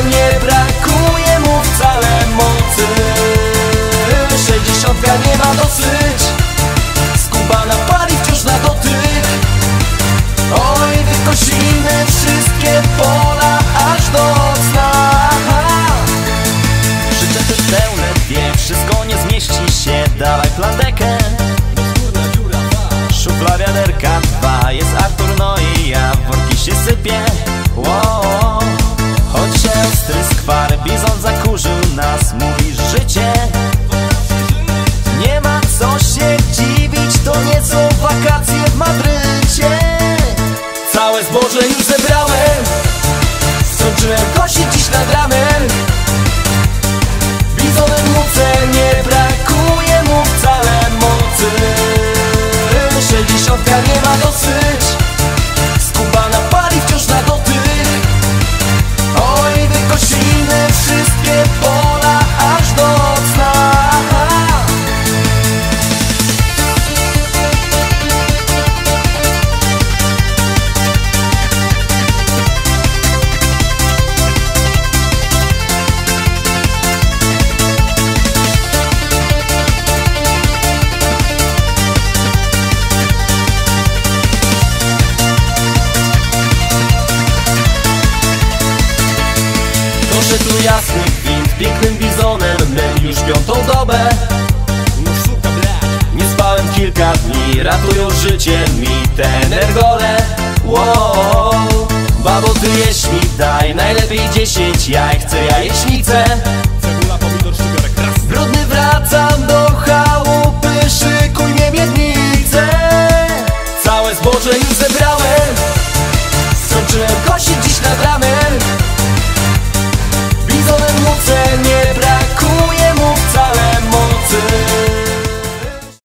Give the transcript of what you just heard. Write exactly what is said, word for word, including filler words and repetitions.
nie brakuje mu wcale mocy. Sześćdziesiątka nie ma dosyć, skubana pali wciąż na dotyk. Oj, wykosimy wszystkie pola aż do cna. Przyczepy pełne dwie, wszystko nie zmieści się, dawaj plandekę. Szufla wiaderka dwa, jest Artur, no i ja, worki się sypie. Wow. Choć się ostry skwar, bizon zakurzył nas, mówisz życie. Nie ma co się dziwić, to nie są wakacje w Madrycie. Całe zboże już zebrałem, skończyłem kosić dziś nad ranem. Bizonem muce, nie brakuje mu wcale mocy. Sześćdziesiątka nie ma dosyć, skubana pali wciąż na dotyk. Oj, wykosimy wszystkie pola aż do cna. Koszę tu jasny gwint, pięknym bizonem my już piątą dobę. Nie spałem kilka dni, ratują życie mi te energole. Wow. Babo, ty jeść mi daj, najlepiej dziesięć jaj, chcę jajecznicę. Cebula, pomidor, szczypiorek, raz. Brudny wraca